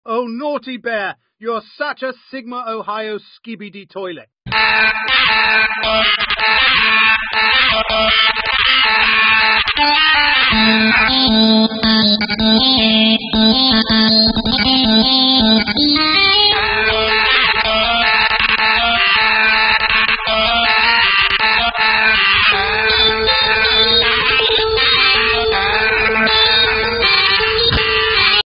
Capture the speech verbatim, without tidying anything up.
Oh, naughty bear, you're such a Sigma Ohio skibidi toilet.